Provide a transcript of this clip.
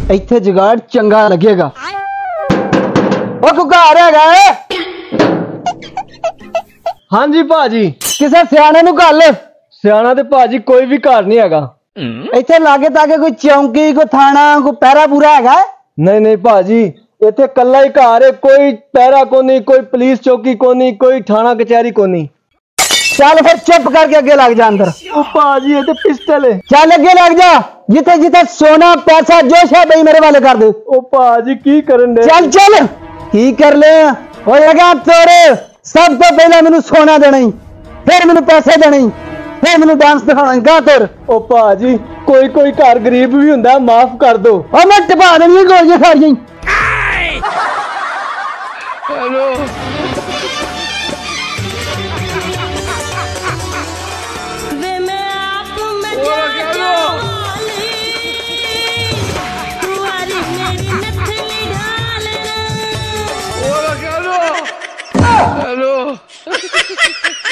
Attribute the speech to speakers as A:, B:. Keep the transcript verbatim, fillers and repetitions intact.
A: इत्थे जुगाड़ चंगा लगेगा। ओ कोई घर है?
B: हाँ जी भाजी।
A: किसे सियाने नूं घल।
B: सियाना ते भाजी कोई भी घर नहीं हैगा।
A: इत्थे लागे ताके कोई चौंकी, कोई थाना, कोई पहरा पूरा हैगा?
B: नहीं नहीं भाजी, इत्थे कल्ला ही घर है, कोई पहरा कोनी, कोई पुलिस चौकी कोनी, कोई थाना कचहरी कोनी।
A: चल फिर चुप करके अगे लग जा अंदर।
B: ओ भाजी ये तो पिस्टल है।
A: चल अगे लग जा, जिथे जिथे सोना पैसा जो है बई मेरे वाले कर दे।
B: ओ भाजी की करन दे?
A: चल चल की कर ले। ओ लगा तोड़े, सब तो पहले मैनू सोना देना ही, फिर मैनू पैसे देने ही, फिर मैनू डांस दिखाना ही। गा तुर।
B: ओ भाजी कोई कोई घर गरीब भी हुंदा, माफ कर दो।
A: ओ मैं टपा देनी गोलियां सारियां।
B: Hello hello